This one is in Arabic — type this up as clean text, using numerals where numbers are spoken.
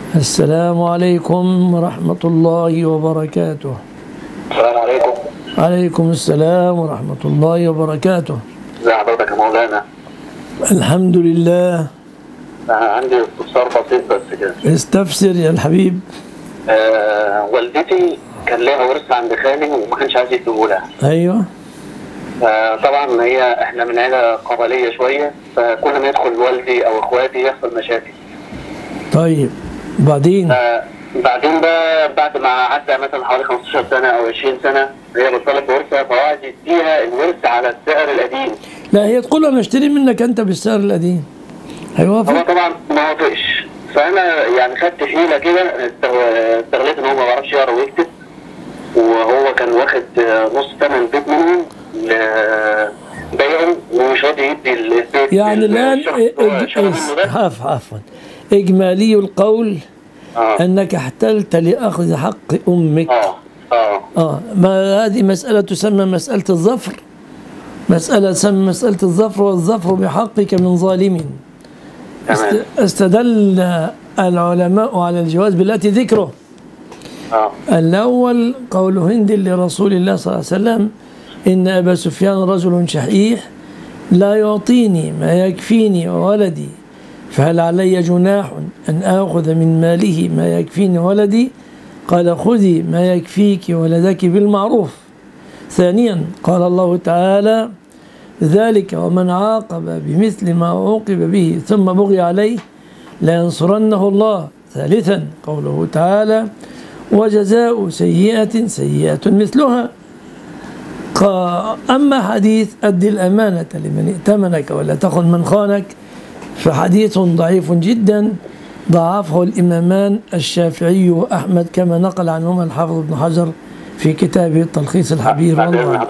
السلام عليكم ورحمة الله وبركاته. السلام عليكم. عليكم السلام ورحمة الله وبركاته. ازي حضرتك يا مولانا؟ الحمد لله. عندي استفسار بسيط بس كده. استفسر يا الحبيب. والدتي كان لها ورث عند خالي وما كانش عايز يديهولها. ايوه. طبعا احنا من عيله قبليه شويه، فكل ما يدخل والدي او اخواتي يحصل مشاكل. طيب بعدين؟ بعدين بقى بعد ما عدى مثلا حوالي 15 سنه او 20 سنه هي بتطلب ورثه، فقعد يديها الورث على السعر القديم. لا، هي تقول انا اشتري منك انت بالسعر القديم. هيوافق؟ هو طبعا ما وافقش، فانا يعني خدت حيله كده، استغليت ان هو ما بيعرفش يقرا ويكتب، وهو كان واخد نص ثمن البيت منهم بيعه ومش راضي يدي البيت. يعني الان عفوا اجمالي القول انك احتلت لاخذ حق امك. ما هذه مساله تسمى مساله الظفر. مساله تسمى مساله الظفر، والظفر بحقك من ظالم. استدل العلماء على الجواز بالتي ذكره. الأول قول هند لرسول الله صلى الله عليه وسلم: إن أبا سفيان رجل شحيح لا يعطيني ما يكفيني وولدي، فهل علي جناح أن آخذ من ماله ما يكفيني ولدي؟ قال: خذي ما يكفيك ولدك بالمعروف. ثانيا قال الله تعالى: ذلك ومن عاقب بمثل ما عوقب به ثم بغي عليه لينصرنه الله. ثالثا قوله تعالى: وجزاء سيئة سيئة مثلها. أما حديث أدي الأمانة لمن ائتمنك ولا تخن من خانك فحديث ضعيف جدا، ضعفه الإمامان الشافعي وأحمد كما نقل عنهما الحافظ ابن حجر في كتابه تلخيص الحبير.